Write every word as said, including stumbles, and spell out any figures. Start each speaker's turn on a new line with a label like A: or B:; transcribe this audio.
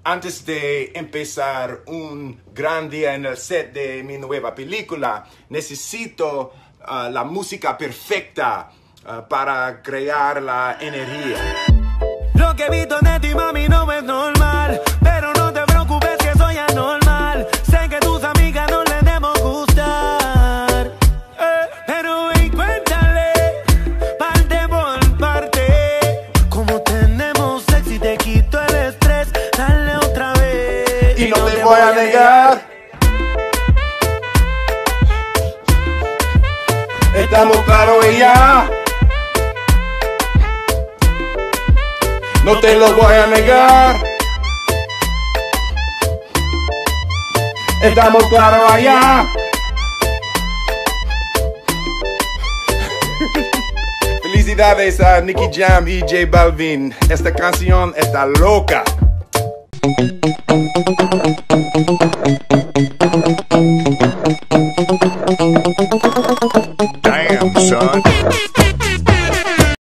A: Antes de empezar un gran día en el set de mi nueva película, necesito uh, la música perfecta uh, para crear la energía.
B: Lo que he visto de ti, mami, no es normal, pero no te preocupes que soy anormal. Sé que tus amigas no les debemos gustar, eh, pero ven, cuéntale, parte por parte. Como tenemos sexy, te quito el estrés, dale otra vez.
A: Y, y no, no te, te voy a negar. Estamos claros y ya. No te lo voy a negar. Estamos claros allá. Felicidades a Nicky Jam y J Balvin. Esta canción está loca.
C: Damn, son.